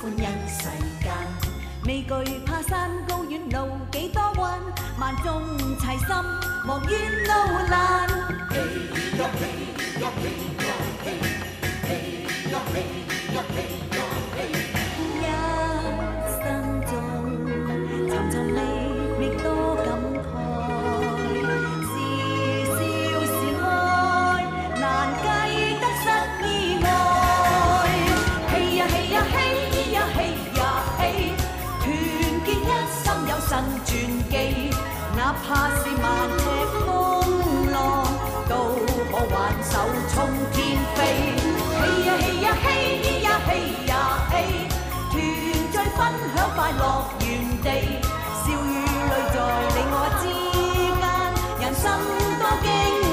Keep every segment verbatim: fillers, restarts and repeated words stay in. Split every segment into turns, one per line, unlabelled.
歡欣世間，未懼怕山高遠路幾多彎，萬眾齊心莫怨路難。嘿呀嘿呀嘿呀嘿，嘿呀嘿呀嘿呀嘿。一生中尋尋覓覓多感慨，是笑是愛難計得失意外。嘿呀嘿呀嘿呀嘿呀嘿，團結一心有神傳奇，哪怕是萬尺風浪，都可挽手衝天飛。嘿呀嘿呀嘿呀嘿呀嘿，團聚分享快樂原地，笑與淚在你我之間，人生多驚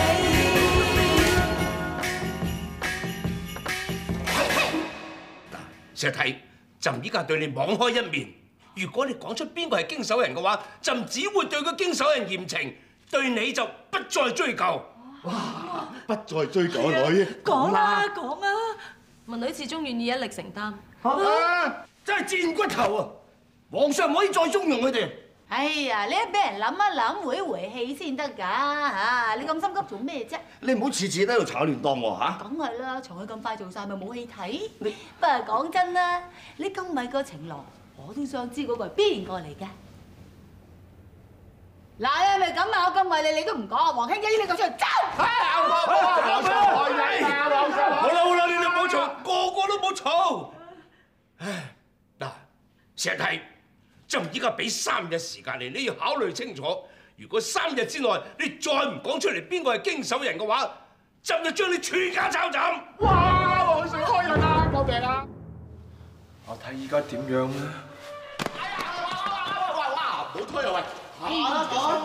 嗱，石睇，朕依家對你網開一面。如果你講出邊個係經手人嘅話，朕只會對個經手人嚴懲，對你就不再追究。
哇！不再追究女，
講啦講啊！
文女始終願意一力承擔。
啊！真係賤骨頭啊！皇上唔可以再縱容佢哋。
哎呀，你一俾人諗一諗，回一回氣先得㗎嚇！你咁心急做咩啫？
你唔好次次都喺度炒亂當喎嚇！
梗係啦，長佢咁快做晒咪冇戲睇。不過講真啦，你今米個情郎，我都想知嗰個係邊個嚟㗎？嗱，你係咪咁啊？我今米你你都唔講，黃興基你個出嚟走！
皇上開恩啊！皇上，
好啦好啦，你哋唔好嘈，個個都唔好嘈。唉，嗱，石睇，朕依家俾三日時間你，你要考慮清楚。如果三日之內你再唔講出嚟邊個係經手人嘅話，朕就將你全家抄斬。
哇！皇上開恩啊！救命啊！
我睇依家點樣咧？
哎呀！哇哇哇！唔好推啊喂！下啦講。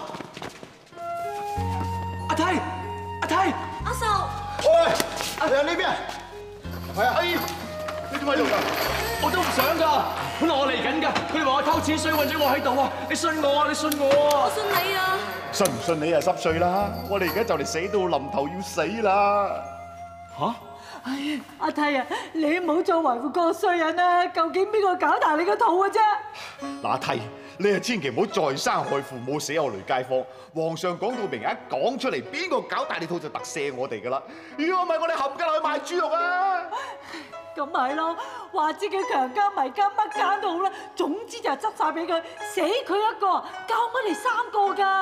阿太，阿太，
阿壽，
喂，你喺呢邊啊？係啊，阿姨，你點喺度㗎？
我都唔想㗎，本來我嚟緊㗎，佢哋話我偷錢，所以韞咗我喺度啊！你信我啊！你信我啊！
我信你啊！
信唔信你啊？濕碎啦！我哋而家就嚟死到臨頭要死啦！
嚇！
哎呀，阿太啊，你唔好再維護個衰人啦！究竟邊個搞大你個肚嘅啫？
嗱，阿太，你啊千祈唔好再生害父母，死後累街坊。皇上講到明，一講出嚟，邊個搞大你肚就特赦我哋噶啦。如果唔係，我哋冚家落去賣豬肉啊！
咁咪咯，話知佢強姦迷姦乜姦都好啦，總之就係執晒俾佢，死佢一個，救我哋三個㗎。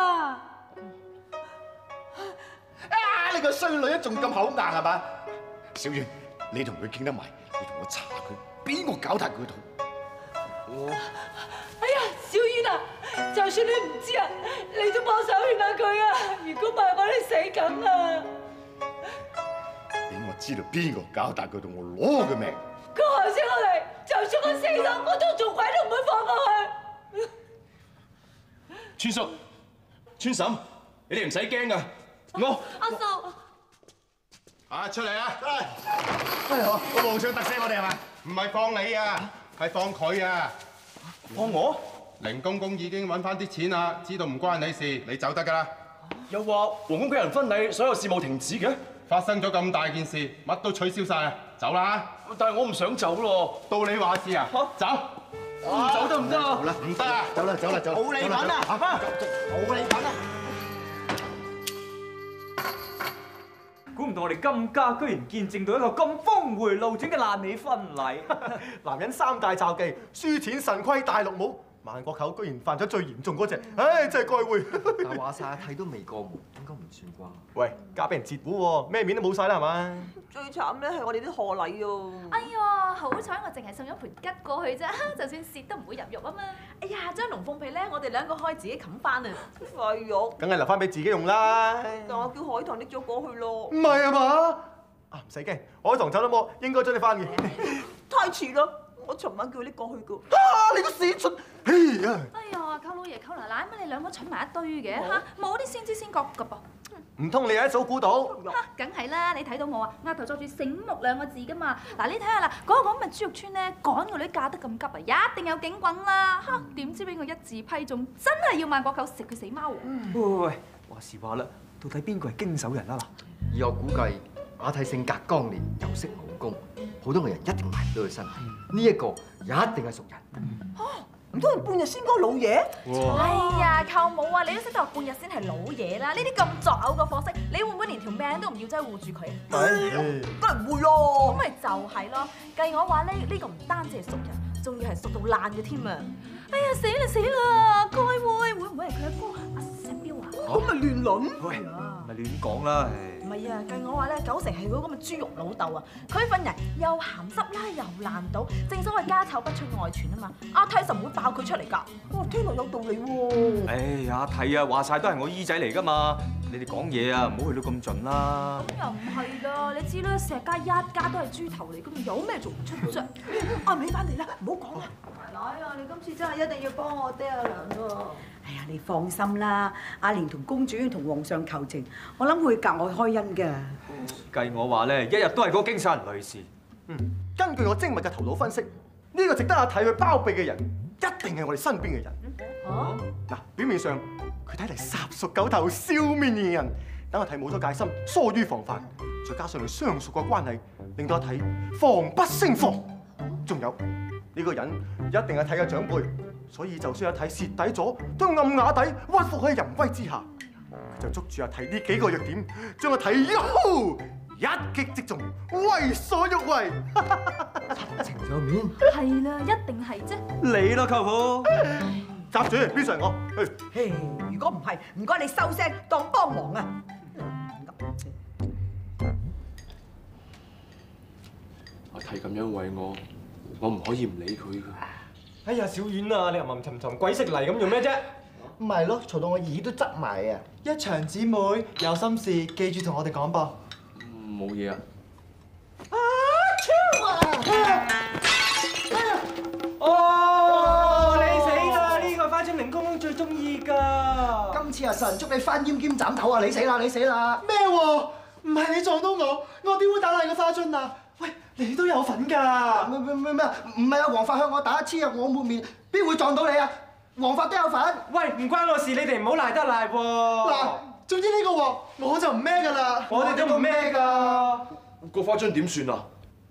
啊！你個衰女啊，仲咁口硬係嘛？小遠，你同佢傾得埋，你同我查佢邊個搞大佢肚。我
哎呀，小遠啊，就算你唔知啊，你都幫手勸下佢啊！如果唔係，我哋死梗啦！
俾我知道邊個搞大佢肚，我攞佢命。
佢害死我哋，就算我死咗，我都做鬼都唔會放過佢。
川叔、川嬸，你哋唔使驚㗎，我
阿壽，
啊，出嚟啊！出嚟！
哎呀，個皇上特赦我哋係嘛？
唔係放你啊，係放佢啊！
放我？
凌公公已經揾翻啲錢啦，知道唔關你事，你走得㗎啦。
又話皇宮舉行婚禮，所有事務停止嘅。
發生咗咁大件事，乜都取消晒啊！走啦！
但係我唔想走咯。
到你話事啊！走！
唔走得唔得啊？
唔得啊！
走啦，走啦，走啦！
冇你份啊！
冇你份啊！
估唔到我哋金家居然見證到一個咁峰迴路轉嘅爛尾婚禮。
男人三大詐忌，輸錢、腎虧、大陸帽。萬國舅居然犯咗最嚴重嗰隻，唉，真係該會。
但話晒睇都未過門，應該唔算啩？
喂，嫁俾人截糊喎，咩面都冇晒啦，係嘛？
最慘咧係我哋啲賀禮喎。
哎呀，好彩我淨係送咗盤吉過去啫，就算蝕都唔會入肉啊嘛。
哎呀，張龍鳳被咧，我哋兩個可以自己冚翻啊！廢肉，
梗係留翻俾自己用啦。
但我叫海棠拎咗過去咯。
唔係啊嘛？啊，唔使驚，海棠走得冇，應該將你翻嘅。
太遲啦！我尋晚叫佢拎過去噶。
啊！你個死蠢！哎呀！
哎呀，溝老爺溝奶奶，乜你兩個蠢埋一堆嘅嚇？冇啲先知先覺噶噃。
唔通你一早估到？
嚇，梗係啦！你睇到我啊，額頭作住醒目兩個字噶嘛。嗱，你睇下啦，嗰個咁嘅豬肉村咧，趕個女嫁得咁急啊，一定有警棍啦！嚇，點知俾我一字批中，真係要萬國舅食佢死貓喎！
喂喂喂，話時話啦，到底邊個係經手人啊嗱？
以我估計，阿太性格剛烈，又識武功， 普通嘅人一定埋唔到佢身。呢一個一定係熟人。
唔通係半日先嗰個老爺？
哎呀，舅母啊，你都識得話半日先係老嘢啦！呢啲咁作嘔嘅貨色，你會唔會連條命都唔要真係護住佢？
梗係唔會咯。
咁咪就係咯。計我話呢，呢個唔單止係熟人，仲要係熟到爛嘅添啊！哎呀，死啦死啦！該會會唔會係佢阿哥阿石彪啊？
咁咪亂倫？
喂，咪亂講啦！
唔係啊，計我話咧，九成係嗰個咁嘅豬肉老豆啊！佢份人又鹹濕啦，又爛賭，正所謂家醜不出外傳啊嘛！阿泰實唔會爆佢出嚟㗎。哇，聽落有道理喎！
哎呀，睇啊，話晒都係我姨仔嚟㗎嘛！你哋講嘢啊，唔好去到咁盡啦。
咁又唔係啦，你知啦，石家一家都係豬頭嚟㗎嘛，有咩做唔出啫？
阿美翻嚟啦，唔好講啦！奶奶啊，你今次真係一定要幫我爹阿娘喎！哎呀，你放心啦，阿蓮同公主同皇上求情，我諗會格外開恩㗎。
計我話咧，一日都係嗰個經手人女士。
嗯，根據我精密嘅頭腦分析，呢個值得阿睇佢包庇嘅人，一定係我哋身邊嘅人。
哦，
嗱，表面上佢睇嚟殺熟狗頭、笑面迎人，等阿睇冇咗戒心，疏於防範，再加上佢相熟嘅關係，令到阿睇防不勝防。仲有呢個人一定係睇嘅長輩。所以就算阿睇蝕底咗，都暗啞底屈服喺淫威之下。佢就捉住阿睇呢幾個弱點，將阿睇一一擊即中，為所欲為。
情上面
係啦，一定係啫。
你咯，舅父。
閘住，邊上我？
嘿，如果唔係，唔該你收聲，當幫忙啊！
阿睇咁樣為我，我唔可以唔理佢㗎。
哎呀，小婉啊，你又吟沉沉鬼識嚟咁做咩啫？
唔係咯，嘈到我耳都執埋啊！
一場姊妹有心事，記住同我哋講噃。
冇嘢啊！
啊超啊！
哦，你死啦！呢個花樽凌公公最中意㗎。
今次啊，神捉你翻奄兼斬頭啊！你死啦！你死啦！
咩喎？唔係你撞到我，我點會打爛個花樽啊？喂，你都有份㗎！
咩咩咩咩？唔係啊，黃髮向我打一黐啊，我抹面，邊會撞到你啊？黃髮都有份。
喂，唔關我事，你哋唔好賴得賴喎。嗱，總之呢個鑊我就唔孭㗎啦，我哋都唔孭㗎。
個花樽點算啊？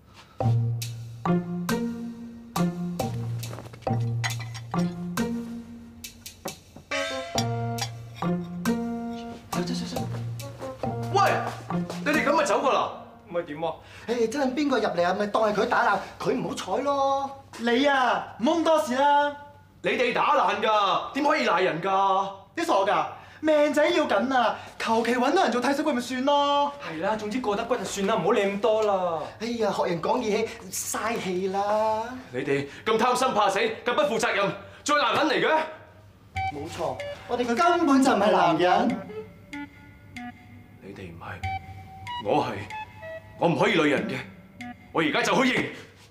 走走走走！
喂，你哋咁咪走㗎啦？
唔係點喎？
誒，真係邊個入嚟啊？咪當係佢打爛，佢唔好彩咯。
你啊，唔好咁多事啦。
你哋打爛㗎，點可以賴人㗎？
你傻㗎？命仔要緊啊！求其揾到人做替死鬼咪算咯。係啦，總之過得骨就算啦，唔好理咁多啦。
哎呀，學人講義氣，嘥氣啦。
你哋咁貪心怕死，咁不負責任，最男人嚟嘅。
冇錯，我哋根本就唔係男人。
你哋唔係，我係，我唔可以女人嘅。我而家就去認。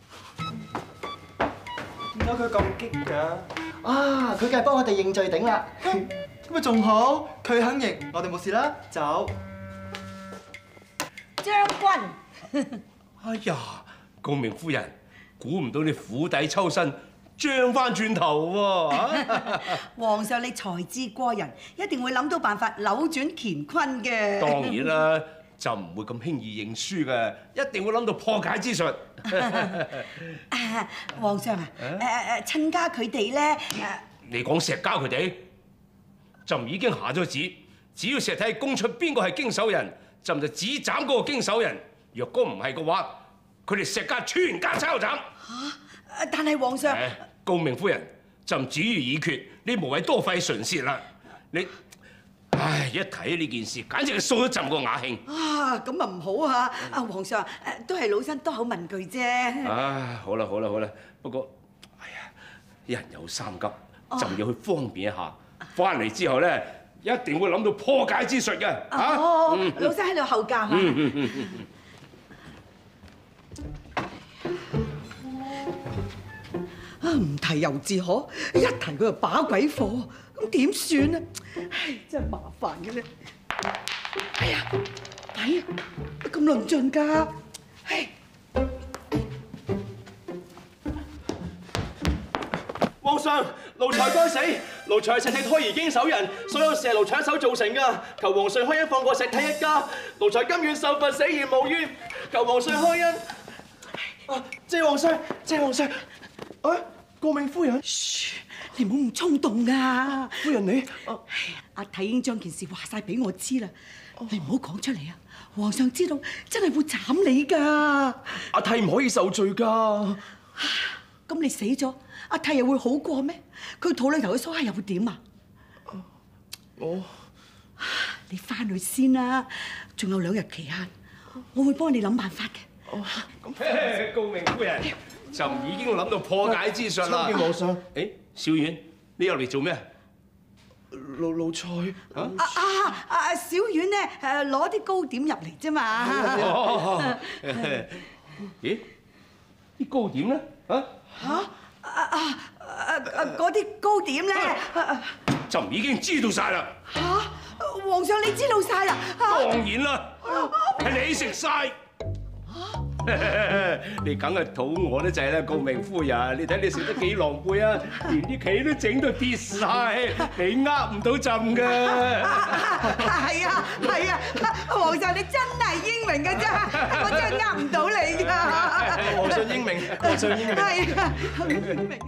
點解佢咁激㗎？
啊，佢梗係幫我哋認罪頂啦。
咁咪仲好，佢肯認，我哋冇事啦，走。
將軍，
哎呀，高明夫人，估唔到你釜底抽薪，漲翻轉頭喎！
皇上你才智過人，一定會諗到辦法扭轉乾坤嘅。
當然啦，就唔會咁輕易認輸嘅，一定會諗到破解之術。
啊，皇上啊，誒誒誒，親家佢哋咧，
你講石家佢哋？朕已經下咗旨，只要石睇供出邊個係經手人，朕就只斬嗰個經手人。若果唔係嘅話，佢哋石家全家抄斬。
嚇！但係皇上，
高明夫人，朕旨意已決，你無謂多費唇舌啦。你，唉，一睇呢件事，簡直係掃咗朕個雅興。
啊，咁啊唔好啊！啊，皇上，誒都係老身多口問句啫。
啊，好啦好啦好啦，不過，哎呀，人有三急，朕要去方便一下。翻嚟之後咧，一定會諗到破解之術嘅。
啊，哦，老身喺度候駕嚇。
嗯嗯嗯
嗯。啊，唔提猶自可，一提佢就把鬼火，咁點算啊？唉，真係麻煩嘅咧。哎呀，哎呀，咁論盡㗎，唉。
皇上，奴才該死，奴才係石體胎兒經手人，所有事係奴才一手造成㗎。求皇上開恩放過石體一家，奴才甘願受罰死而無冤。求皇上開恩。 謝皇上，謝皇上。啊，過命夫人。
噓，你唔好咁衝動啊！
夫人你，
阿太已經將件事話晒俾我知啦，你唔好講出嚟啊！皇上知道真係會斬你㗎。
阿太唔可以受罪㗎。
咁你死咗，阿太又會好過咩？佢肚裏頭嘅蘇蝦又會點啊？
我，
你翻去先啦，仲有兩日期限，我會幫你諗辦法嘅。
哦，咁高明夫人就已經諗到破解之術啦。
皇上，
誒，小婉，你入嚟做咩？
奴奴才
啊啊啊！小婉咧誒攞啲糕點入嚟啫嘛。
咦？啲糕點咧？啊？
嚇啊啊啊啊！嗰啲糕點咧，
就已經知道晒啦。
嚇！皇上你知道晒啦？
當然啦，係你食晒。你梗係肚餓得滯啦，高明夫人，你睇你食得幾狼狽啊，連啲棋都整到跌晒，你呃唔到朕㗎。
係啊係啊，皇上你真係英明㗎啫，我真係呃唔到你㗎。
皇上英明，皇上英明。
係啊，英明。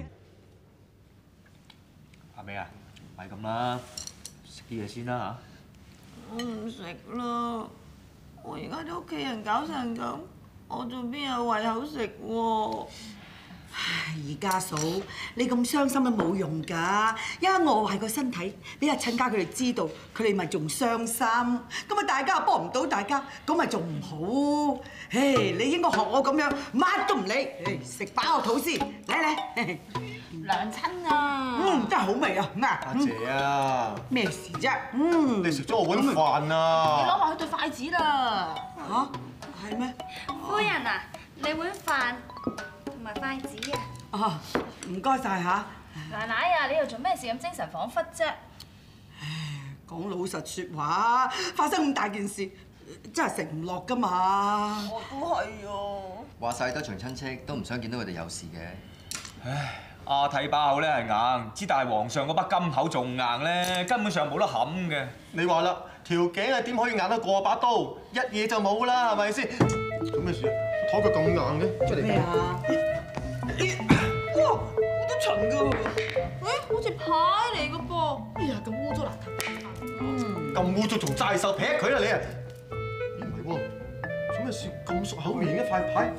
阿美啊，咪咁啦，食啲嘢先啦嚇。
我唔食啦，我而家啲屋企人搞成咁。我仲邊有胃口食喎？
唉，二家嫂，你咁傷心都冇用㗎，一餓壞個身體，俾阿親家佢哋知道，佢哋咪仲傷心，咁啊大家又幫唔到大家，咁咪仲唔好？唉，你應該學我咁樣，乜都唔理，食飽個肚先，嚟嚟。
娘親啊！
嗯，真係好味啊！咩？
阿姐啊！
咩事啫？嗯，
你食咗我碗飯啊！
你攞埋佢對筷子啦！
嚇？係咩？
夫人啊，你碗飯同埋筷子啊！
哦，唔該晒嚇。
奶奶啊，你又做咩事咁精神恍惚啫？
唉，講老實説話，發生咁大件事，真係食唔落㗎嘛。
我都係啊。
話晒得場親戚都唔想見到佢哋有事嘅。
唉，阿太把口咧係硬，之但係皇上嗰把金口仲硬咧，根本上冇得冚嘅。
你話啦，條頸係點可以硬得過把刀？一嘢就冇啦，係咪先？做咩事啊？台腳咁硬嘅，出嚟。
咩啊？哇，好多塵㗎喎！
誒，好似牌嚟㗎噃。
哎呀，咁污糟邋遢。
嗯。咁污糟仲齋手劈佢啦你啊！唔係喎，做咩事咁熟口面嘅塊牌？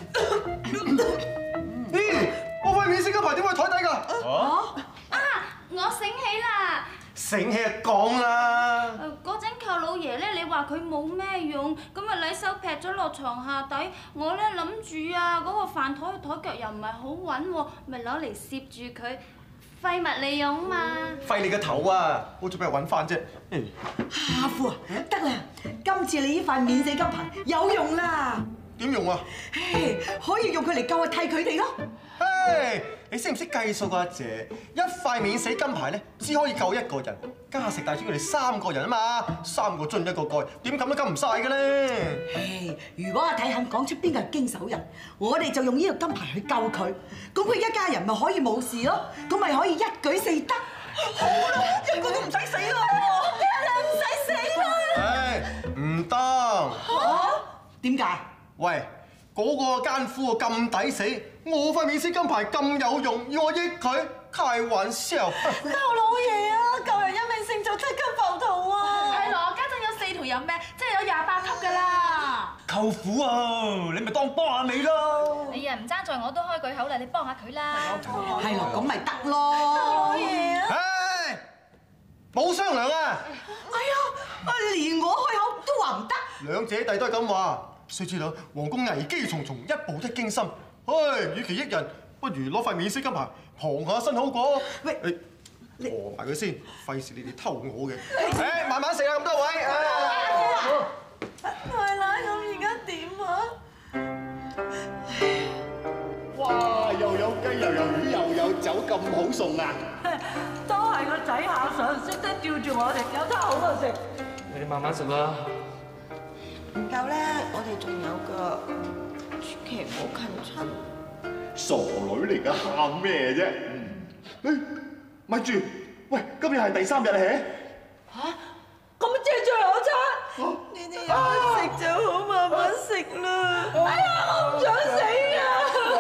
咦？我塊面色嘅牌點會喺台底㗎？
啊！我醒起啦！
醒起就講啦！
嗰陣靠老爺咧，你話佢冇咩用，咁啊禮手劈咗落床下底。我咧諗住啊，嗰個飯台嘅台腳又唔係好穩喎，咪攞嚟攝住佢，廢物利用嘛。
廢你個頭啊！我做咩揾翻啫？
阿夫啊，得啦！今次你呢塊免死金牌有用啦！
點用啊？
唉，可以用佢嚟救阿替佢哋咯。
唉，你識唔識計數㗎，阿姐？一塊免死金牌咧，只可以救一個人，加食大廚佢哋三個人啊嘛，三個樽一個蓋，點撳都撳唔晒嘅咧。
唉，如果阿睇肯講出邊個係經手人，我哋就用呢個金牌去救佢，咁佢一家人咪可以冇事咯，咁咪可以一舉四得。好啦，一個都唔使死咯，一兩唔使死啦。
唉，唔得。
嚇？點解？
喂，嗰個奸夫咁抵死，我塊免死金牌咁有用，要我益佢？開玩笑！
救老爺啊！救人一命勝造七級浮屠啊！
係咯，家陣有四條人命，即係有廿八級㗎啦！
舅父啊，你咪當幫下你咯！
哎呀，唔爭在我都開句口啦，你幫下佢啦！
係咯，咁咪得咯！
老爺啊！
唉，冇商量啊！
哎呀，連我開口都話唔得。
兩姐弟都係咁話。須知道皇宮危機重重，一步一驚心。唉，與其益人，不如攞塊免死金牌傍下身好過。喂，你餓埋佢先，費事你哋偷我嘅。誒，慢慢食啊，咁多位。
奶奶，咁而家點啊？
哇！又有雞又有魚又有酒，咁好餸啊！
都係個仔下上識得吊住我哋，有得好就食。
你哋慢慢食啦。
唔夠咧，我哋仲有個，千祈唔好近親。
傻女嚟㗎，喊咩啫？誒，咪住，喂，今日係第三日咧。
嚇？咁即係最後一餐？
你哋有得食就好，慢慢食啦。
哎呀，我唔想死啊！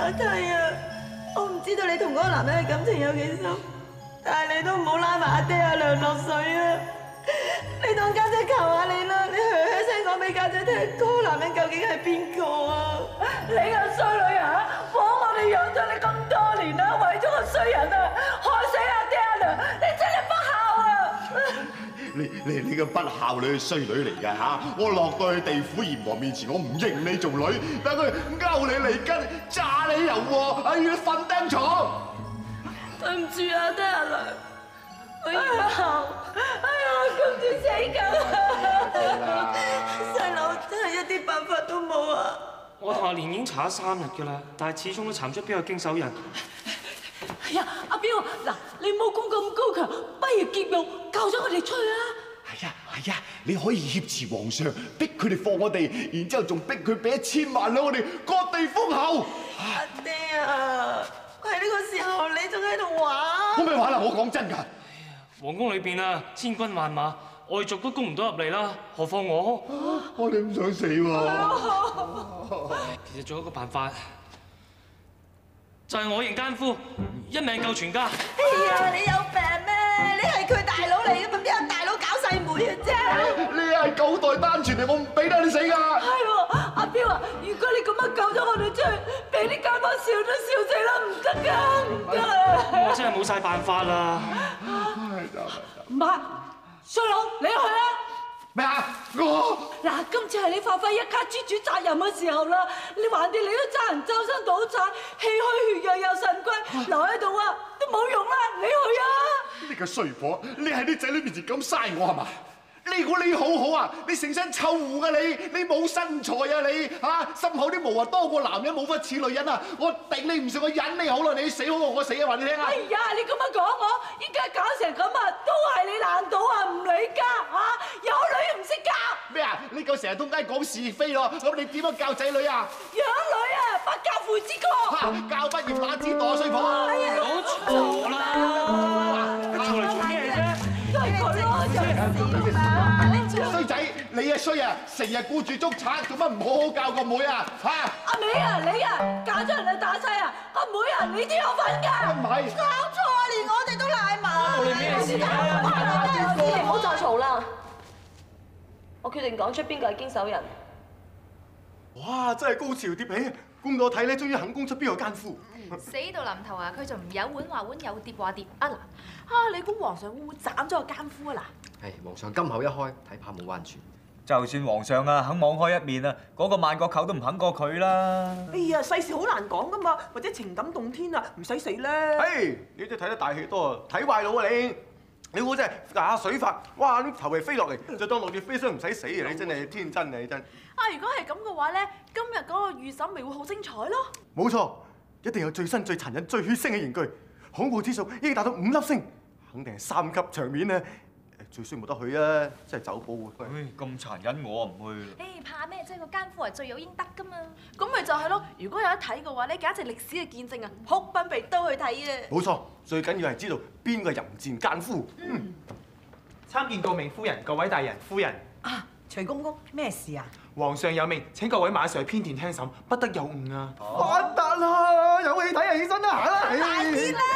阿太啊，我唔知道你同嗰個男人嘅感情有幾深，但係你都唔好拉埋阿爹阿娘落水啊！你當家姐求下你啦，你噓噓聲講俾家姐聽，嗰個男人究竟係邊個啊？
你個衰女啊！枉我哋養咗你咁多年啦，為咗個衰人啊，害死阿爹阿娘，你真係不孝啊！
你你你個不孝女衰女嚟㗎嚇！我落到去地府閻王面前，我唔認你做女，等佢勾你脷根，炸你油鑊，哎呀瞓釘床！
對唔住啊，爹阿娘，我以後，哎呀，今次死梗啦！細佬真係一啲辦法都冇啊！
我同阿蓮已經查咗三日㗎啦，但係始終都查唔出邊個經手人。
哎呀，阿彪，嗱，你武功咁高強，不如劫獄救咗我哋出去啊！
係啊係啊，你可以挾持皇上，逼佢哋放我哋，然之後仲逼佢俾一千萬兩我哋割地封侯。
阿爹啊，喺呢個時候你仲喺度玩？
我咪玩啦！我講真㗎。
皇宮裏邊啊，千軍萬馬，外族都攻唔到入嚟啦，何況我？
我哋唔想死喎。
其實仲有一個辦法，就係我認奸夫，一命救全家。
哎呀，你有病咩？你係佢大佬嚟嘅，咁邊有大佬搞細妹嘅啫？
你係九代單傳嚟，我唔俾得你死㗎。
係喎，阿彪啊，如果你咁樣救咗我哋出去，俾啲街坊笑都笑死啦，唔得㗎，唔得啊！
我真係冇晒辦法啦。
唔係，衰佬，你去啊！
咩啊？我
嗱，今次係你發揮一家之主責任嘅時候啦，你橫掂你都爭人周身賭債，氣虛血弱又腎虧，留喺度啊都冇用啦，你去啊！
你個衰婆，你喺啲仔女面前咁嘥我係嘛？你估你好好啊？你成身臭狐㗎你，你冇身材啊你嚇，心口啲毛啊多過男人，冇乜似女人啊！我頂你唔順，我忍你好啦，你死好過我死啊！話你聽啊！
哎呀，你咁樣講我，依家搞成咁啊，都係你爛賭啊，唔理家嚇，有女唔識教。
咩啊？你夠成日通街講是非咯，咁你點樣教仔女啊？
養女啊，不教父之過。
教不嚴哪知墮衰婆？
哎呀，
好嘈啦！嘈嚟做咩啫？
都係佢咯，就係
衰仔，你啊衰啊！成日顧住捉賊，做乜唔好好教個妹啊？嚇！
阿美啊，你啊，嫁咗人就打細啊！阿妹啊，你都有份㗎。
唔係。
搞錯啊，連我哋都賴埋。
冇你咩事
啊？你唔好再嘈啦！我決定講出邊個係經手人。
哇！真係高潮迭起，估唔到我睇咧，終於肯供出邊個奸夫。
死到臨頭啊！佢仲唔有碗話碗，有碟話碟啊嗱！
啊，你估皇上會唔會斬咗個奸夫啊嗱？
係皇上金口一開，睇怕冇彎轉。
就算皇上啊肯網開一面啊，嗰個萬國舅都唔肯過佢啦。
哎呀，世事好難講噶嘛，或者情感動天啊，唔使死啦。
嘿，你真係睇得大戲多啊，睇壞腦啊你！你估真係打水法，哇！啲頭皮飛落嚟，就當落住飛霜唔使死啊！你真係天真啊你真。
啊，如果係咁嘅話咧，今日嗰個預審咪會好精彩咯。
冇錯，一定有最新、最殘忍、最血腥嘅刑具，恐怖指數已經達到五粒星，肯定係三級場面啊！最衰冇得去啊，真係走寶喎！
唉，咁殘忍我唔去啦。
誒，怕咩啫？個奸夫係罪有應得噶嘛。
咁咪就係咯，如果有得睇嘅話咧，簡直歷史嘅見證啊！哭奔鼻都去睇啊！
冇錯，最緊要係知道邊個淫賤奸夫。
嗯。參見過明夫人，各位大人、夫人。
啊，徐公公，咩事啊？
皇上有命，請各位馬上去偏殿聽審，不得有誤啊！
發達啦，有戲睇啊，起身啦，行啦！
快啲啦！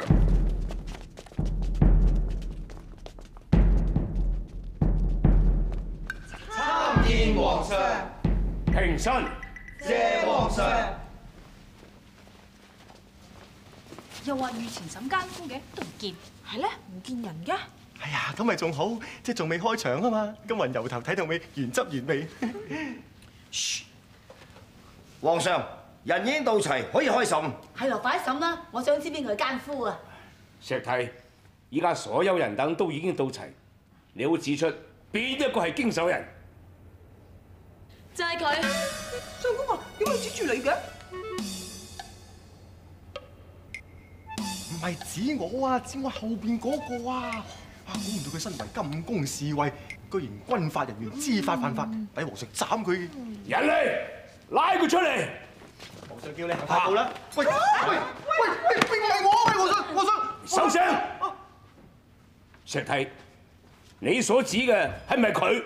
參見皇上，平身，謝皇上。
又話御前審奸夫嘅，都唔見。
係咧，唔見人嘅。
哎呀，咁咪仲好，即係仲未開場啊嘛，今日由頭睇到尾，原汁原味。
噓，皇上，人已經到齊，可以開審。
係咯，快審啦！我想知邊個係奸夫啊！
石梯，依家所有人等都已經到齊，你好指出邊一個係經手人？
就係佢。
相公啊，點解指住你嘅？
唔係指我啊，指我後邊嗰個啊！啊，估唔到佢身為金宮侍衛，居然軍法人員知法犯法，抵皇上斬佢。
人嚟，拉佢出嚟！
皇上叫你行快步啦！喂喂喂喂，並唔係我，喂皇上，皇上，
收聲！石梯，你所指嘅係咪佢？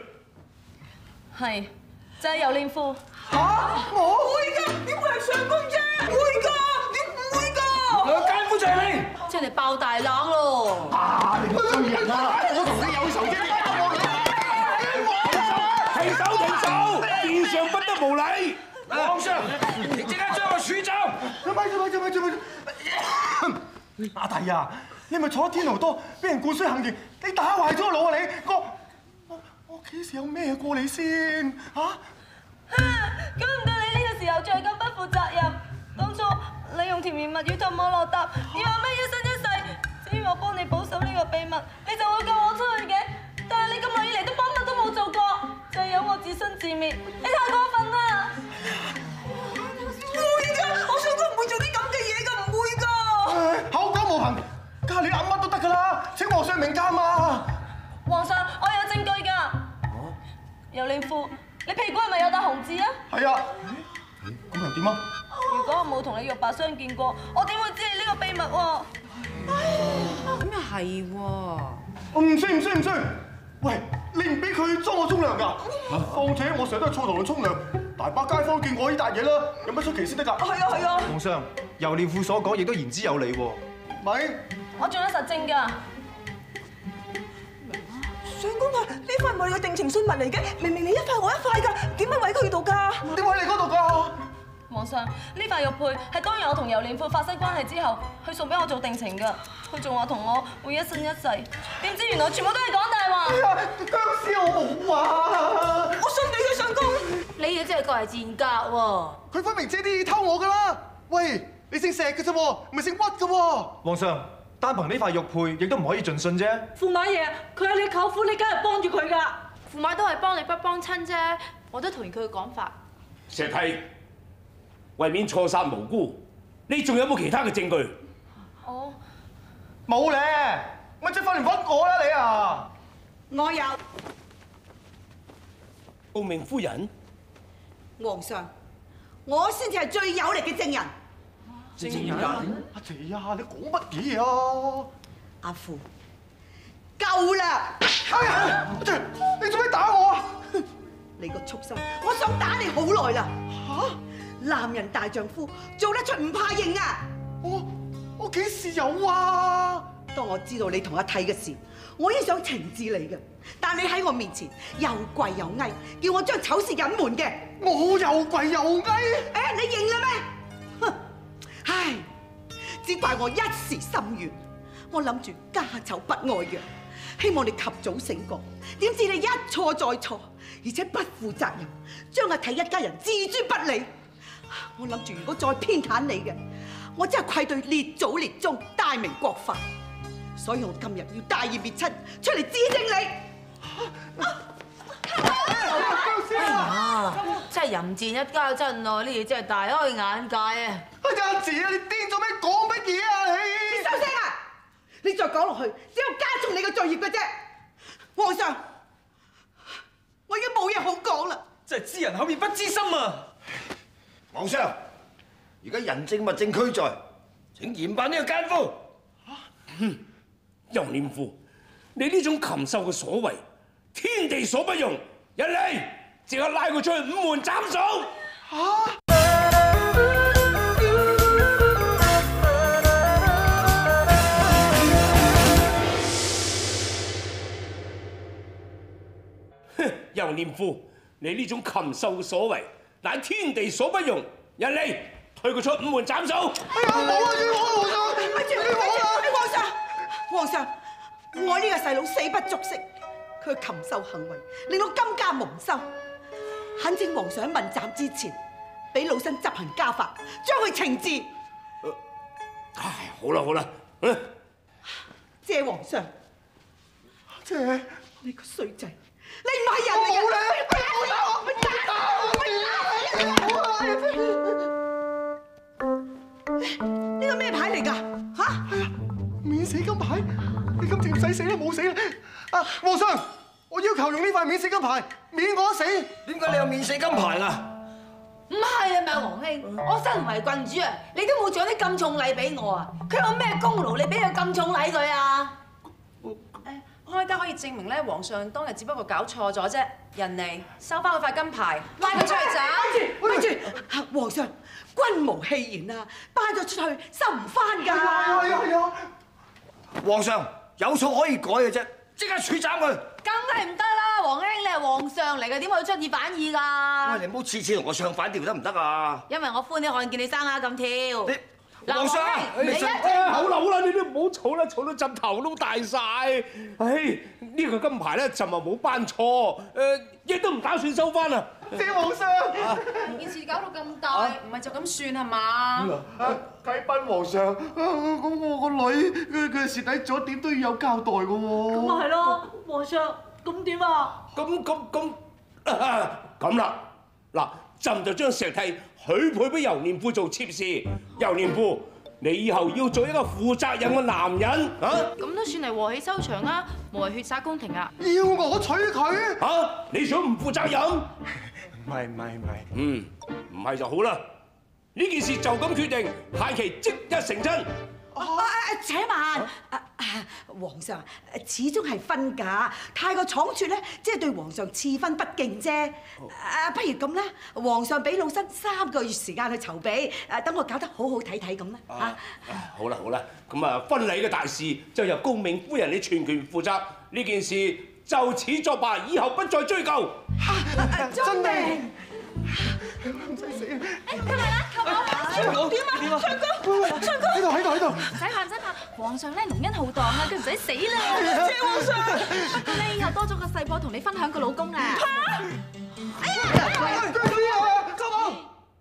係，就係游令夫。
嚇！我會㗎，點會係相公啫？會㗎。
人哋爆大冷咯！
啊！你個衰人啊！我同你有仇啫！
停手停手！殿上不得無禮！皇上，你即刻將我處走！
咪住咪住咪住咪住！阿弟啊，你咪坐得天奴多，俾人灌水行刑，你打壞咗個腦啊你！我我我幾時有咩過你先嚇？
估唔到你呢個時候再咁不負責任。當初你用甜言蜜語氹我落搭，你話咩一生一世，只要我幫你保守呢個秘密，你就會救我出去嘅。但係你咁耐以嚟都幫乜都冇做過，就係由我自生自滅，你太過分啦！
唔會㗎，我想講唔會做啲咁嘅嘢㗎，唔會㗎。
口講無憑，家你噏乜都得㗎啦，請皇上明鑑嘛！
皇上，我有證據㗎。尤令父，你屁股係咪有笪紅字啊？
係啊。咁又點啊？
如果我冇同你肉白相見過，我點會知你呢個秘密喎？
咁又係喎。
唔信唔信唔信！喂，你唔俾佢裝我沖涼㗎？況且我成日都喺澡堂度沖涼，大把街坊見我呢笪嘢啦，有乜出奇先得㗎？
係啊係啊！
皇上，尤念父所講亦都言之有理喎。咪，
我仲有實證㗎。
相公啊，呢塊唔係你嘅定情信物嚟嘅，明明你一塊我一塊㗎，點解喺佢度㗎？
點喺你嗰度㗎？
皇上，呢塊玉佩係當日我同尤念父發生關係之後，佢送俾我做定情㗎。佢仲話同我會一生一世，點知原來全部都係講大話。
哎呀，僵屍我冇啊！
我信你嘅相公。
你嘢真係過嚟賤格喎！
佢分明借啲嘢偷我㗎啦！喂，你姓石嘅啫喎，唔係姓屈嘅喎。皇上，單憑呢塊玉佩亦都唔可以盡信啫。
駙馬爺，佢係你舅父，你梗係幫住佢㗎。
駙馬都係幫你不幫親啫，我都同意佢嘅講法。
石梯，為免錯殺無辜，你仲有冇其他嘅證據？
我
冇咧，咪即係快嚟揾我啦你啊！
我有。
高明夫人，
皇上，我先至係最有力嘅證人。
證人？阿姐啊，你講乜嘢啊？
阿父，夠啦！
哎呀，阿姐，你做咩打我啊？
你個畜生，我想打你好耐啦！嚇，男人大丈夫做得出唔怕認啊！
我我幾時有啊？
當我知道你同阿娣嘅事，我已經想懲治你嘅，但你喺我面前又跪又嗌，叫我將醜事隱瞞嘅。
我又跪又嗌？誒，
你認啦咩？哼！唉，只怪我一時心軟，我諗住家醜不外揚，希望你及早醒覺，點知你一錯再錯，而且不負責任，將阿娣一家人置諸不理。我諗住如果再偏袒你嘅，我真係愧對列祖列宗、大明國法，所以我今日要大義滅親，出嚟指證你。
啊！真係淫賤一家真喎，呢嘢真係大開眼界啊！
阿姐啊，你癲咗咩？講乜嘢啊你？
你收聲啊！你再講落去，只有加重你嘅罪孽嘅啫。皇上，我已經冇嘢好講啦。
真係知人口面不知心啊！
皇上，而家人證物證俱在，請嚴辦呢個奸夫。
哼，尤念父，你呢種禽獸嘅所為，天地所不容。人嚟，即刻拉佢出去五門斬首。
嚇！
哼，尤念父，你呢種禽獸嘅所為，乃天地所不容。人嚟，推佢出五門斬首。
哎呀，冇啊！你我皇上，
咪住你我啊！皇上，皇上，我呢個細佬死不足惜，佢禽獸行為令到金家蒙羞，懇請皇上喺問斬之前，俾老身執行家法，將佢懲治。
唉，好啦好啦，嗯，
謝皇上。
姐，
你個衰仔，你唔係人嚟嘅。
冇咧，冇打我，冇打我，
呢個咩牌嚟㗎？嚇！
係啊，免死金牌，你今次唔使死啦，冇死啦。啊，皇上，我要求用呢塊免死金牌，免我死。
點解你有免死金牌啊？
唔係啊，咪皇兄，我身為郡主啊，你都冇獎啲咁重禮俾我啊！佢有咩功勞，你俾佢咁重禮佢啊？
誒，開家可以證明咧，皇上當日只不過搞錯咗啫。人嚟收翻嗰塊金牌，拉佢出去斬。
咪住，皇上，君無戲言啊，頒咗出去收唔翻㗎。
係啊係啊，
皇上有錯可以改嘅啫，即刻處斬佢。
梗係唔得啦，皇兄你係皇上嚟嘅，點可以出爾反爾㗎？
喂，你唔好次次同我唱反調得唔得啊？
因為我歡喜看見你生蝦咁跳。
皇上啊，
你一
好啦好啦，你都唔好嘈啦，嘈到陣頭都大晒。唉，呢個金牌咧就話冇頒錯，誒亦都唔打算收翻啊！
謝皇上，
件事搞到咁大，唔係就咁算係嘛？
啟稟皇上，咁我個女佢佢蝕底咗，點都要有交代嘅喎。
咁咪係咯，皇上，咁點啊？
咁咁咁咁啦，嗱，朕就將石替許配俾尤年富做妾侍。尤年富，你以後要做一個負責任嘅男人啊！
咁都算係和氣收場啊，無謂血灑宮廷啊！
要我娶佢？
嚇，你想唔負責任？
唔係唔係唔係，
嗯，唔係就好啦。呢件事就咁決定，限期即日成真。
啊啊！且慢，啊啊！皇上始終係婚嫁，太過倉促咧，即係對皇上賜婚不敬啫。啊，不如咁啦，皇上俾老身三個月時間去籌備，誒，等我搞得好好睇睇咁啦嚇。
好啦好啦，咁啊婚禮嘅大事就由高明夫人你全權負責。呢件事就此作罷，以後不再追究。
真明。
唔使死啊！
誒，佢嚟啦，求我！點啊？唱歌，唱歌！
喺度喺度喺度！
唔使怕唔使怕，皇上咧龍恩浩蕩啊，佢唔使死啦！
謝皇上，不過咧以後多咗個細婆同你分享個老公啊！
哎呀！
對對啊！救我！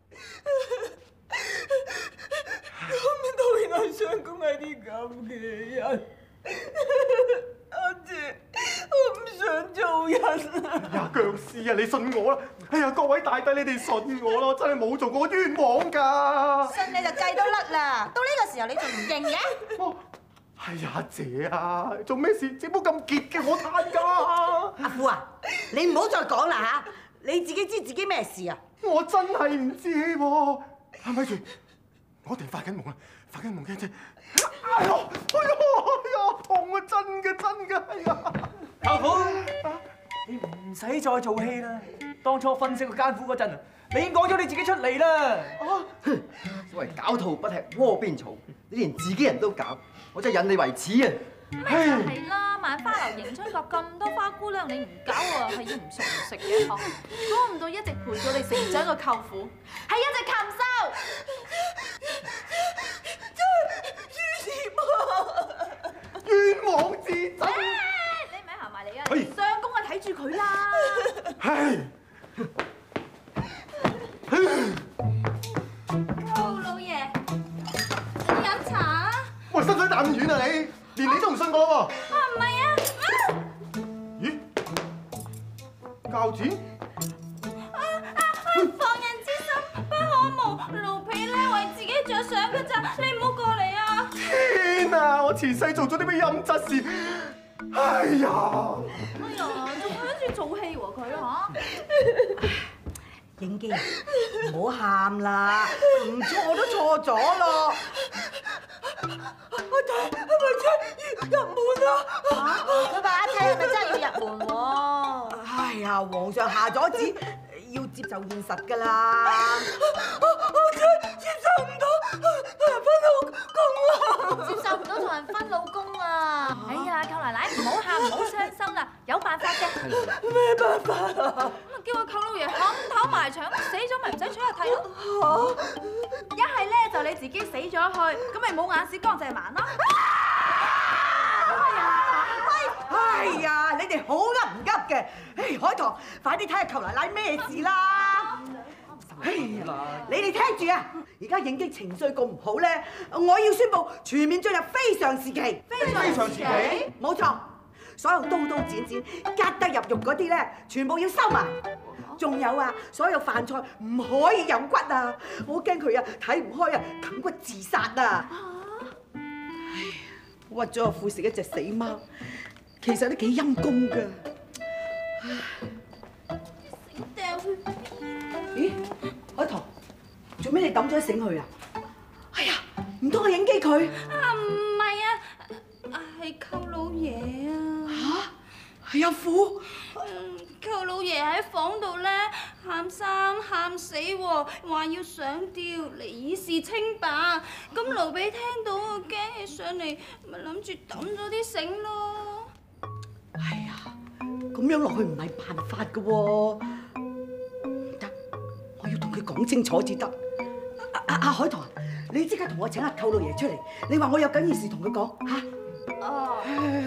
諗到原來相公係啲咁嘅人。阿姐，我唔想做人啊！
哎呀，僵屍啊，你信我啦！哎呀，各位大帝，你哋信我咯，真係冇做過冤枉㗎。
信你就計都甩啦，到呢個時候你仲唔認嘅？
哎呀，姐啊，做咩事？姐冇咁結嘅，我嘆㗎。
阿富啊，你唔好再講啦嚇，你自己知自己咩事啊？
我真係唔知喎。啊，咪住，我哋發緊夢啊，發緊夢嘅啫。哎呀，哎呀，哎呀，痛啊！真嘅，真嘅，哎呀！
舅父，你唔使再做戲啦。當初分析個奸夫嗰陣，你已經講咗你自己出嚟啦。
哼，所謂狡兔不吃窩邊草，你連自己人都搞，我真係引你為恥啊！
咪就係啦，萬花樓迎春閣咁多花姑娘，你唔搞啊，係要唔熟唔食嘅嗬？估唔到一直陪咗你成長嘅舅父，係一隻禽獸。
冤枉之罪！
你咪行埋嚟啊！相公啊，睇住佢啦！
係。
高老爺，你飲茶啊？
喂，使唔使彈咁遠啊你？連你都唔信我喎？
啊唔係啊！
咦？鉸剪？
啊啊！防人之心不可無，奴婢咧為自己着想㗎咋，你唔好過嚟啊！
天啊！我前世做咗啲咩陰質事？哎呀！
哎呀，仲好似做戲喎佢嚇！
影姬，唔好喊啦，唔錯我都錯咗咯。
阿太係咪真入門啊？
佢話阿太係咪真係要入門喎？
哎呀，皇上下咗旨，要接受現實㗎啦。
我真接受唔到同人分老公啊！
接受唔到同人分老公啊！哎呀，舅奶奶唔好喊，唔好傷心啦，有辦法嘅。
咩辦法啊？
咁啊，叫個舅老爺冚頭埋牆，死咗咪唔使娶阿替咯。嚇！一係咧就你自己死咗去，咁咪冇眼屎乾淨盲咯。
哎呀，你哋好噏唔噏嘅？唉，海棠，快啲睇下舅奶奶咩事啦！哎呀，你哋聽住啊！而家影姬情緒咁唔好咧，我要宣布全面進入非常時期。
非常時期？
冇錯，所有刀刀剪剪、吉得入肉嗰啲咧，全部要收埋。仲有啊，所有飯菜唔可以有骨啊！我驚佢啊睇唔開啊，啃骨自殺啊！唉，屈咗個富士一隻死貓，其實都幾陰公㗎。
掉佢！
咦，海棠，做咩你抌咗啲繩去啊？哎呀，唔通我影機佢？
啊唔係啊，係舅老爺啊！
嚇，係阿虎。
嗯，舅老爺喺房度咧， 喊生喊死喎，話要上吊嚟以示清白。咁盧比聽到驚起上嚟，咪諗住抌咗啲繩咯。
哎呀，咁樣落去唔係辦法噶喎，唔得，我要同佢講清楚至得。阿阿海棠，你即刻同我請阿寇老爺出嚟，你話我有緊要事同佢講嚇。哦。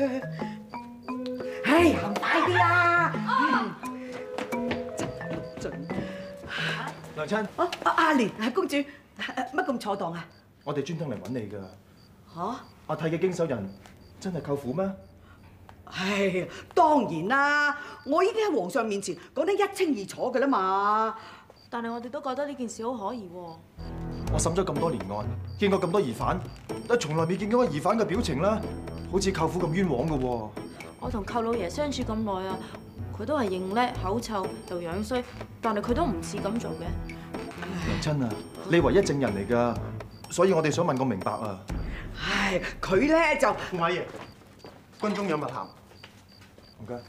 唉，行快啲啦！真係唔準。
娘親，
啊阿阿蓮，公主，乜咁錯當啊？
我哋專登嚟揾你㗎。
嚇？
阿泰嘅經手人真係舅父咩？
唉，當然啦，我已經喺皇上面前講得一清二楚㗎啦嘛。
但係我哋都覺得呢件事好可疑喎。
我審咗咁多年案，見過咁多疑犯，但從來未見過個疑犯嘅表情啦，好似舅父咁冤枉㗎喎。
我同寇老爺相處咁耐啊，佢都係認叻口臭又樣衰，但係佢都唔似咁做嘅。
娘親啊，你唯一證人嚟㗎，所以我哋想問個明白啊。
唉，佢咧就
駙馬爺，軍中有密函。唔該。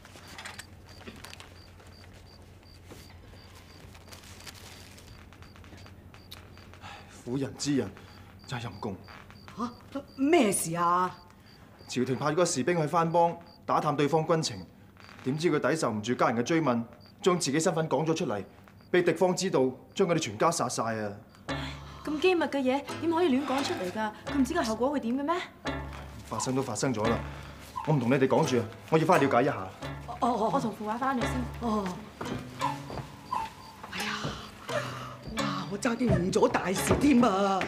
婦人之仁真係陰公。
嚇咩事啊？
朝廷派咗個士兵去番邦打探對方軍情，點知佢抵受唔住家人嘅追問，將自己身份講咗出嚟，被敵方知道，將佢哋全家殺晒啊！
咁機密嘅嘢點可以亂講出嚟㗎？佢唔知個後果會點嘅咩？
發生都發生咗啦，我唔同你哋講住啊，我要翻去了解一下。
哦哦，我同父華翻咗先。
哦。哎呀！哇！我差啲誤咗大事添啊！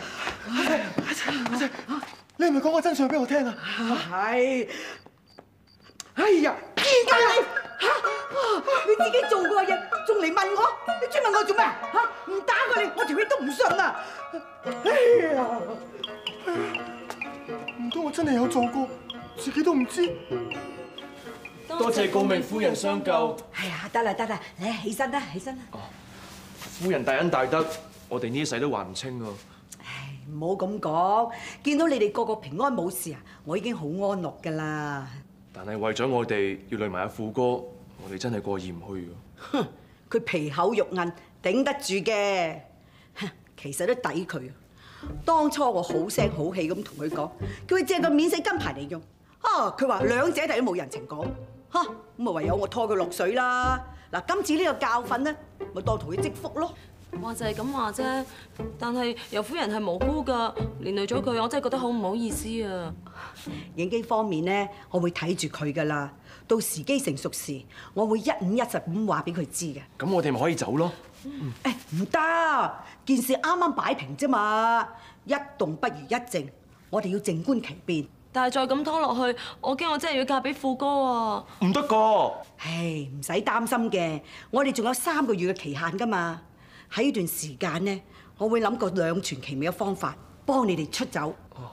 你係咪講個真相俾我聽啊？
係。哎呀！點解你嚇？你自己做過嘢，仲嚟問我？你專問我做咩？嚇！唔打過你，我條氣都唔順啊！哎呀！
唔通我真係有做過，自己都唔知？
多謝高明夫人相救。
哎呀，得啦得啦，嚟起身啦，起身啦。
哦，夫人大恩大德，我哋呢一世都還唔清啊！
唉，唔好咁講，見到你哋個個平安冇事啊，我已經好安樂㗎啦。
但係為咗我哋要累埋阿富哥，我哋真係過意唔去㗎。
哼，佢皮口肉韌，頂得住嘅。其實都抵佢。當初我好聲好氣咁同佢講，叫佢借個免死金牌嚟用。啊，佢話兩姐弟都冇人情講。嚇，咁啊唯有我拖佢落水啦。嗱，今次呢個教訓咧，咪當同佢積福咯。
話就係咁話啫，但係尤夫人係無辜㗎，連累咗佢，我真係覺得好唔好意思啊！
影機方面咧，我會睇住佢㗎啦。到時機成熟時，我會一五一十咁話俾佢知嘅。
咁我哋咪可以走咯？
誒唔得，件事啱啱擺平啫嘛，一動不如一靜，我哋要靜觀其變。
但係再咁拖落去，我驚我真係要嫁俾富哥啊！
唔得㗎！
唉，唔使擔心嘅，我哋仲有三個月嘅期限㗎嘛。喺呢段時間咧，我會諗個兩全其美嘅方法，幫你哋出走。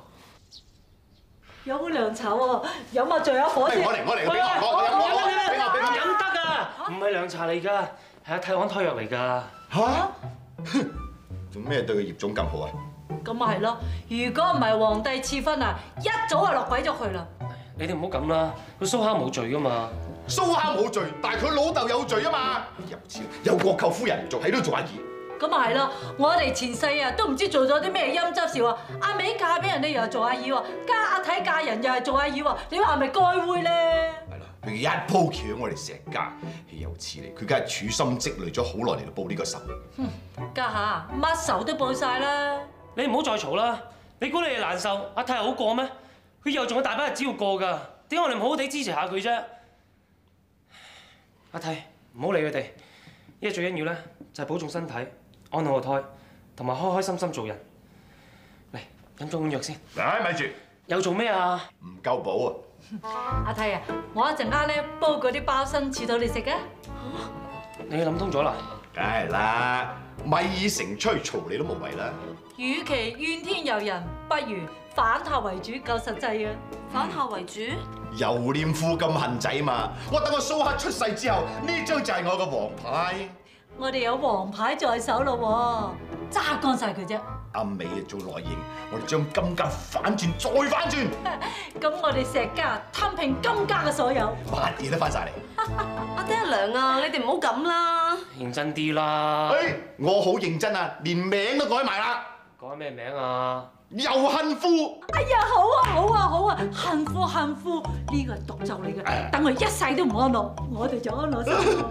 有碗涼茶喎，飲啊，仲有火先。
我嚟，我嚟，俾我，我飲，我俾我，俾我。
飲得啊！唔係涼茶嚟㗎，係阿泰安胎藥嚟㗎。
嚇！做咩對個葉總咁好啊？
咁咪係咯，如果唔係皇帝賜婚啊，一早就落鬼咗佢啦。
你哋唔好咁啦，佢蘇蝦冇罪㗎嘛。
蘇蝦冇罪，但係佢老豆有罪啊嘛！有錢有國舅夫人做，喺度做阿姨。
咁咪係咯，我哋前世啊都唔知做咗啲咩陰質事喎。阿美嫁俾人哋又係做阿姨喎，加阿睇嫁人又係做阿姨喎，你話係咪該會咧？
係啦，佢一鋪橋我哋成家，豈有此理！佢梗係處心積慮咗好耐嚟到報呢個仇。
哼，家下乜仇都報晒啦。
你唔好再嘈啦！你估你哋難受，阿泰好過咩？佢以後仲有大把日子要過㗎，點解我哋唔好好地支持下佢啫？阿泰，唔好理佢哋，依家最緊要咧就係保重身體，安好個胎，同埋開開心心做人。嚟飲咗碗藥先。
嗱，咪住，
又做咩啊？
唔夠補啊！
阿泰啊，我一陣間咧煲嗰啲包身賜到你食嘅。
你諗通咗啦？
梗係啦，米已成炊，嘈你都無謂啦。
與其怨天尤人，不如反客為主，夠實際啊！
反客為主？
又念夫咁恨仔嘛！我等個蘇克出世之後，呢張就係我嘅王牌。
我哋有王牌在手咯喎！ 揸乾晒佢啫。
阿美啊做內應，我哋將金家反轉再反轉。
咁我哋石家攤平金家嘅所有，
乜嘢都翻晒嚟。
阿爹阿娘啊，你哋唔好咁啦。
認真啲啦。
誒，我好認真啊，連名都改埋啦。
改咩名啊？
又恨夫。
哎呀，好啊好啊好啊，恨夫恨夫，呢個係毒咒嚟嘅，等我一世都唔安樂，我哋就安樂生活。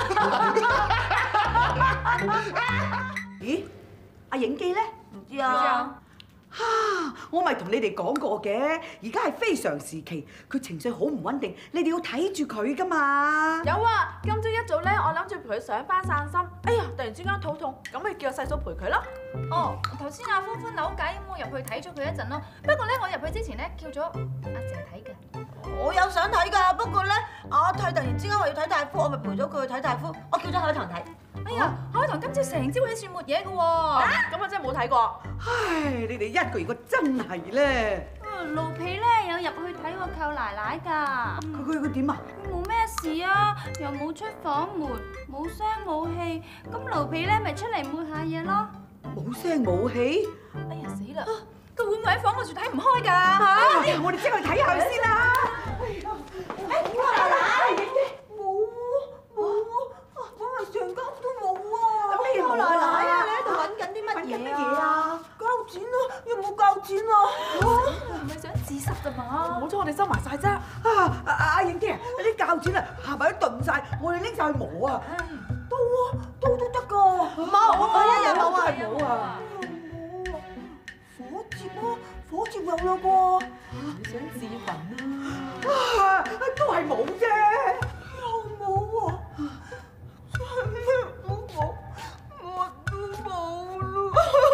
咦？阿影姬咧？唔知啊。哈！我咪同你哋講過嘅，而家係非常時期，佢情緒好唔穩定，你哋要睇住佢噶嘛。
有啊，今朝一早咧，我諗住陪佢上班散心，哎呀，突然之間肚痛，咁咪叫個細嫂陪佢咯。
哦，頭先阿歡歡扭計，咁我入去睇咗佢一陣咯。不過咧，我入去之前咧叫咗阿姐睇㗎。
我有想睇㗎，不過咧阿泰突然之間話要睇大夫，我咪陪咗佢去睇大夫。我叫咗海棠睇。
哎呀，海棠今朝成朝起算沒嘢嘅喎。
咁我真係冇睇過。
唉，你哋一個二個真係咧。
嗯，盧皮咧有入去睇我舅奶奶㗎。
佢佢佢點啊？
冇咩事啊，又冇出房門，冇聲冇氣。咁盧皮咧咪出嚟抹下嘢咯。
冇聲冇氣。
哎呀死啦！佢會唔會喺房嗰處睇唔開㗎？
嚇！哎呀，我哋即去睇下佢先啦。
哎，奶奶，冇喎冇喎，我話上間都冇喎。
咩冇
奶奶啊？你喺度
啊
揾緊啲乜嘢
乜嘢啊？
膠剪咯，有冇膠剪啊？
係咪想自殺㗎嘛？
冇錯，我哋收埋晒啫。
啊！阿阿影姬啊，啲鉸剪啊，下巴都鈍晒，我哋拎晒去磨啊。
刀啊，刀都得㗎。冇，我一日冇啊。
冇啊。
火接啊，火接有啦噃。
你想自焚啊？
啊，都係冇啫。
又冇啊？真係我冇，乜都冇咯，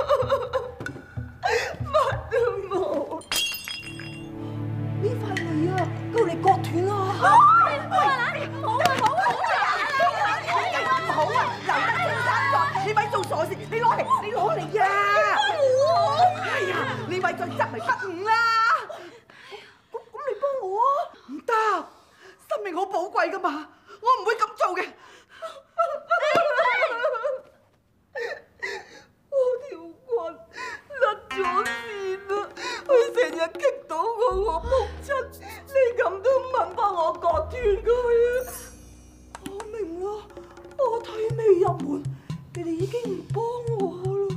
乜都冇。呢塊脷啊，夠你割斷啊！
喂，奶奶，唔好啊，唔好啊，
唔好啊，留得青山在，你咪做傻事，你攞嚟，你攞嚟呀！哎呀，你咪再執咪得唔啦？
咁咁你幫我啊？
唔得，生命好寶貴噶嘛，我唔會咁做嘅。
我條棍甩咗線啦，佢成日棘到我，我仆親，你咁都唔問幫我割斷佢啊！我明啦，我睇未入門，你哋已經唔幫我啦。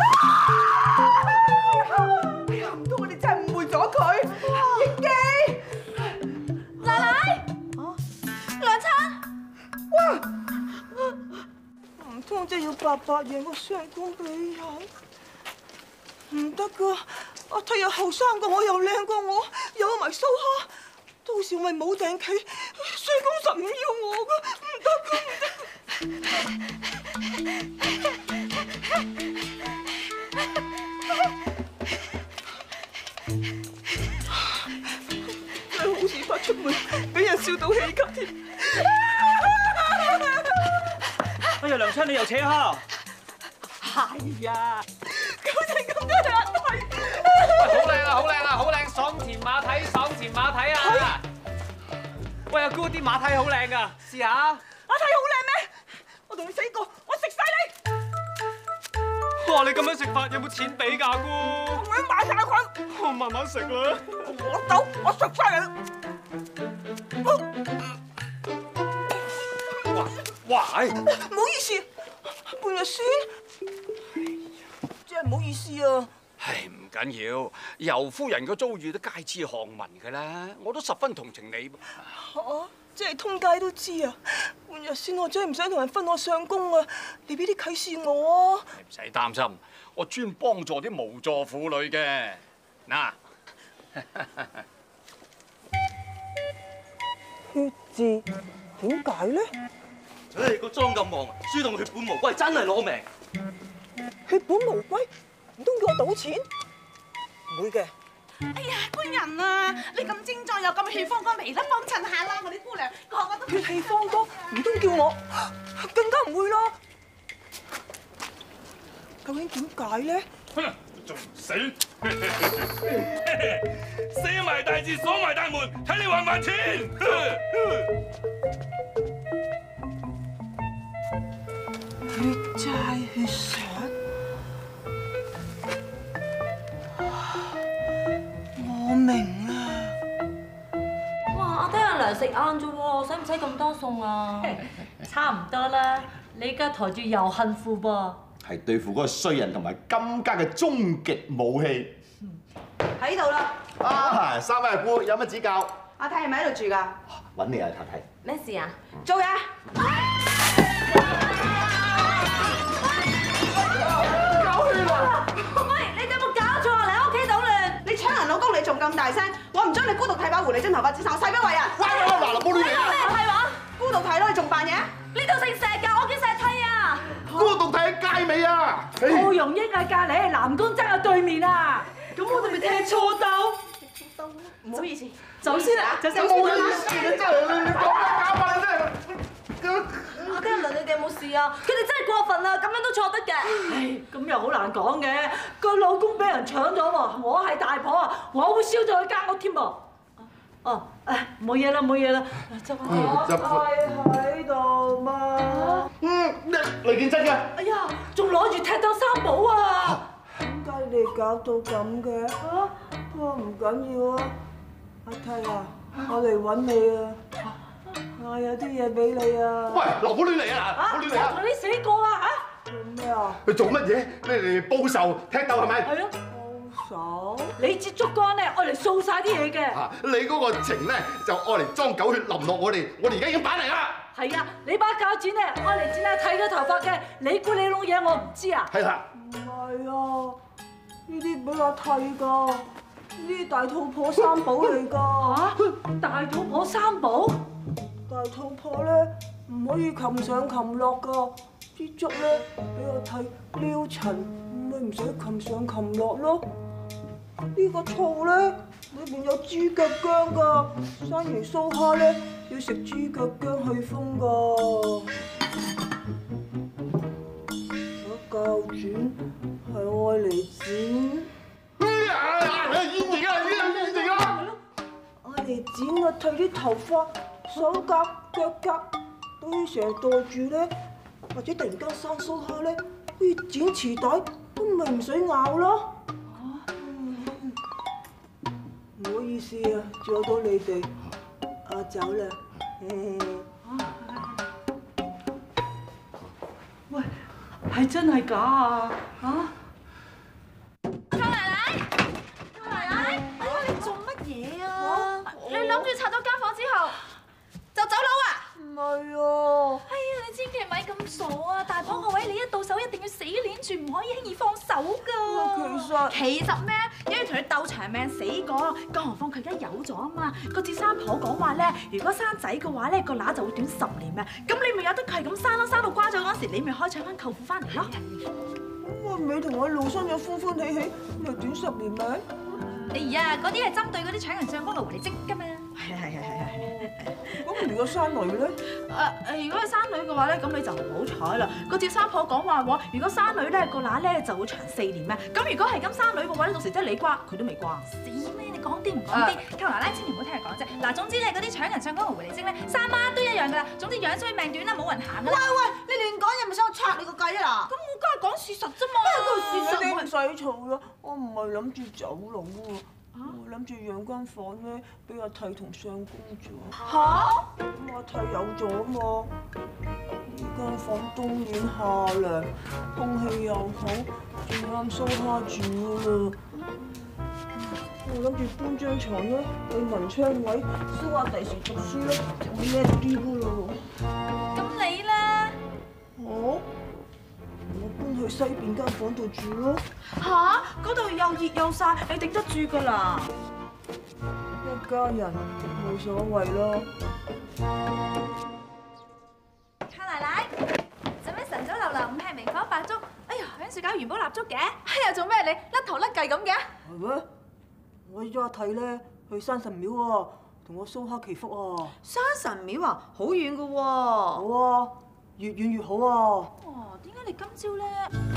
哎呀，唔通我哋真係誤會咗佢？影姬，
奶奶，娘親，
哇！唔通真係要白白贏個相公俾人？唔得噶，阿太又後生過我，又靚過我，有埋鬚蝦，到時我咪冇定企，相公實唔要我噶，唔得噶，唔得。真係好事發出門，俾人笑到氣急添。
哎呀，娘親你又扯蝦？
係啊，搞成咁多人係。
喂，好靚啊，好靚啊，好靚！爽前馬蹄，爽前馬蹄啊！喂，阿姑啲馬蹄好靚噶，試下。
馬蹄好靚咩？我同你死過，我食晒你。
哇！你咁樣食法有冇錢俾㗎，阿姑？
我唔買晒佢。
我慢慢食啦。
我走，我食晒你。
哇哇！
唔好意思，半日先，真係唔好意思啊。
唉，唔緊要，尤夫人嘅遭遇都街知巷聞㗎啦，我都十分同情你。
嚇！即係通街都知啊！半日先，我真係唔想同人分我相公啊！你俾啲啟示我啊！
唔使擔心，我專幫助啲無助婦女嘅。嗱，
血字點解咧？
唉，個妝咁旺，輸到血本無歸，真係攞命！
血本無歸，唔通叫我賭錢？唔會嘅。
哎呀，官人啊，你咁精壯又咁血方剛，嚟得幫襯下啦！我啲姑娘個個都
血氣方剛，唔通叫我？更加唔會咯。究竟點解咧？
哼，仲唔死？寫埋大字，鎖埋大門，睇你還唔還錢？
血債血償，
晏啫喎，使唔使咁多餸啊？差唔多啦，你而家抬住遊恨褲噃。
係對付嗰個衰人同埋金家嘅終極武器。
喺度啦。
啊，三位阿姑有乜指教？
阿太係咪喺度住㗎？
揾你啊，太太。
咩事啊？做嘢。
搞血啊！
喂，你有冇搞錯啊？嚟屋企搗亂！你搶人老公，你仲咁大聲！我唔將你孤獨剃把狐狸精頭髮剪曬，我誓不為人。
喂喂，嗱嗱，冇亂嚟啊！
咩係話？孤獨剃咯，你仲扮嘢？呢度姓石㗎，我叫石梯啊！
孤獨剃喺街尾啊！
慕容英喺隔離，南宮爭喺對面啊！咁我哋咪踢錯鬥。
唔好意思，
走先啦，走先。
冇意思嘅真係，你講咩搞法你真係。
阿嘉倫，你哋有冇事啊？佢哋真係過分啦，咁樣都錯得嘅。
唉，咁又好難講嘅。個老公俾人搶咗喎，我係大婆啊，我會燒咗佢間屋添噃。哦，誒冇嘢啦，冇嘢啦，執翻
執
係喺度嘛？
嗯，雷建真嘅。
哎呀，仲攞住踢鬥三寶啊！
點解你搞到咁嘅？啊，不過唔緊要啊，阿梯啊，我嚟揾你啊！我有啲嘢俾你啊！
喂，嗱，唔好亂嚟啊！嗱，唔好亂嚟啊！
我同你死過啊！
做咩啊？
你做乜嘢？你嚟報仇踢鬥係咪？
係啊。
報仇？
你支竹竿咧，愛嚟掃晒啲嘢嘅。
啊，你嗰個情咧就愛嚟裝狗血淋落我哋，我哋而家已經擺嚟啦。
係啊，你把鉸剪咧愛嚟剪下剃嘅頭髮嘅，你估你弄嘢我唔知啊？
係啦。
唔係啊，呢啲俾我剃㗎，呢啲大肚婆三寶嚟㗎。
嚇！大肚婆三寶？
大肚婆咧唔可以擒上擒落㗎，啲竹咧俾我剃撩塵，咪唔使擒上擒落咯。呢個醋咧裏邊有豬腳薑㗎，生完蘇蝦咧要食豬腳薑去風㗎。個鉸剪係愛嚟剪。
哎呀！現形啊！現形啊！
愛嚟剪啊，剃啲頭髮。手甲、腳甲，到時成日袋住咧，或者突然間生鬚蝦咧，好似剪臍帶，咁咪唔使咬咯。唔好意思啊，阻到你哋，我走啦。
喂，係真係假啊？嚇！
舅奶奶，舅奶奶，哎呀，你做乜嘢啊？你諗住拆咗間房之後？就走佬啊！
唔係啊！
哎呀，你千祈咪咁傻啊！大婆個位你一到手一定要死捏住，唔可以輕易放手㗎。
其實
其實咩？因為同佢鬥長命死過，更何況佢而家有咗啊嘛！個接生婆講話咧，如果生仔嘅話咧，個乸就會短十年咩？咁你咪有得佢係咁生咯，生到瓜咗嗰時，你咪可以搶翻舅父翻嚟咯。
咁我尾同我老身有歡歡喜喜，咪短十年命？
哎呀，嗰啲係針對嗰啲搶人相公嘅遺跡㗎嘛。係係係係係。
咁如果生女咧？
誒誒，如果係生女嘅話咧，咁你就唔好彩啦。個接生婆講話喎，如果生女咧，個乸咧就會長四年咩？咁如果係咁生女嘅話咧，到時即係你瓜，佢都未瓜。死咩？你講啲唔講啲，舅奶奶千祈唔好聽人講啫。嗱，總之咧，嗰啲搶人相公嘅遺跡咧，生乜都一樣㗎啦。總之樣衰命短啦，冇人行㗎啦。
喂喂，你亂講嘢咪想我拆你個計啊嗱！
咁我梗係講事實啫嘛。
你唔使嘈啦，我唔係諗住走佬喎。我諗住養間房咧，俾阿娣同相公住。
嚇！
咁阿娣有咗啊嘛，呢間房冬暖夏涼，空氣又好，仲啱蘇蝦住㗎啦。我諗住搬張床咧去文昌位，蘇下第時讀書咧就會叻啲㗎咯。
咁你咧？
我？我搬去西邊間房度住咯。
吓？嗰度又熱又曬，你頂得住㗎啦？
一家人冇所謂咯。
舅奶奶，做咩晨早流流唔係明火白粥？哎呀，響樹搞元寶蠟燭嘅。哎呀，做咩你甩頭甩計咁嘅？
係咩？我約阿娣咧去山神廟喎，同我蘇蝦祈福啊！
山神廟啊，好遠㗎喎。
好啊，越遠越好啊！
哦，點解你今朝咧？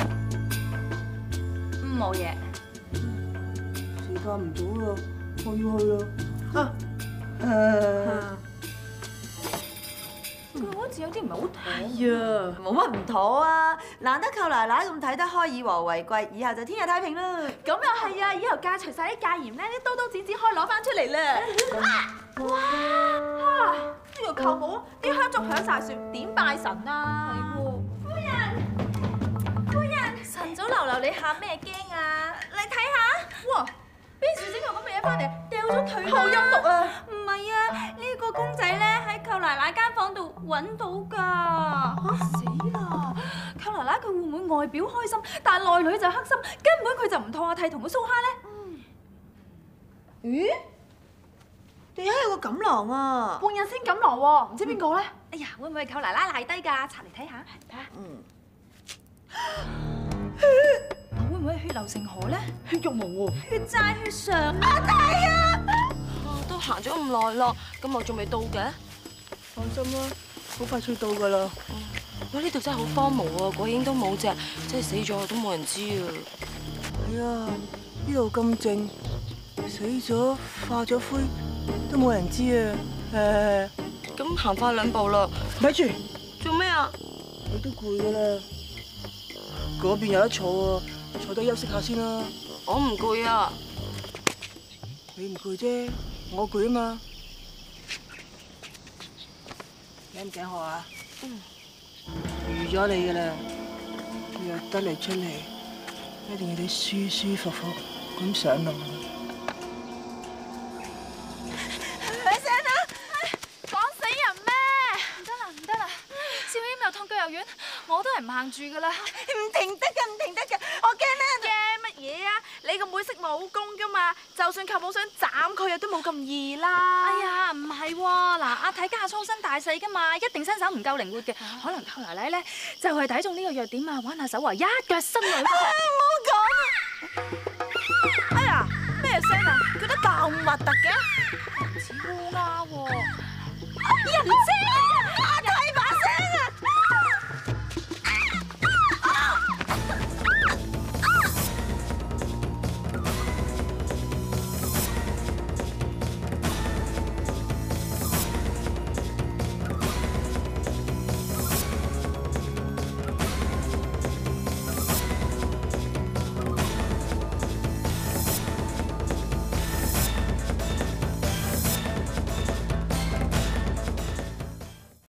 冇嘢。
時間唔早啦，我要去啦。
啊！誒。
佢好似有啲唔係好妥。
哎呀，冇乜唔妥啊！難得舅奶奶咁睇得開，以和為貴，以後就天下太平啦。
咁又係啊！以後戒除晒啲戒嚴咧，啲刀刀剪剪可以攞翻出嚟啦。哇！呢個舅母啲香燭響晒樹，點拜神啊？係喎。夫人，夫人，晨早流流你喊咩驚啊？你睇下，哇！邊處整個咁嘅嘢翻嚟，掉咗佢好陰毒啊！唔係啊，呢個公仔咧喺舅奶奶間房度揾到㗎。嚇死啦！舅奶奶佢會唔會外表開心，但係內裏就黑心，根本佢就唔妥阿娣同佢蘇蝦咧？
咦？地下有個錦囊啊！
半日先錦囊喎，唔知邊個咧？哎呀，會唔會係舅奶奶賴低㗎？拆嚟睇下，睇下。嗯。會唔會係血流成河咧？血肉模糊，血債血償。阿娣啊！
都行咗咁耐啦，咁我仲未到嘅？
放心啦，好快脆到噶啦。
哇！呢度真係好荒蕪啊，鬼影都冇隻，真係死咗都冇人知啊。
係啊，呢度咁靜，死咗化咗灰都冇人知啊。誒，
咁行快兩步啦。
咪住，
做咩啊？
你都攰噶啦，嗰邊有得坐啊，坐低休息下先啦。
我唔攰啊。
你唔攰啫，我攰啊嘛。頸唔頸渴啊？嗯。預咗你噶啦，約得你出嚟，一定要你舒舒服服咁上路。
咪聲啊！講死人咩？唔得啦，唔得啦！少謙又痛腳又軟，我都係唔行住噶啦。
唔停得㗎，唔停得㗎，我驚咧。驚乜嘢啊？你個妹識武功㗎嘛？就算舅母想斬佢啊，都冇咁易啦。
哎呀，唔係喎，嗱，阿娣家下粗身大細㗎嘛，一定身手唔夠靈活嘅。可能舅奶奶咧就係睇中呢個弱點啊，玩下手啊，一腳伸落去。
唔好講啊！哎呀，咩聲啊？叫得咁核突嘅？
似烏鴉喎，
人精！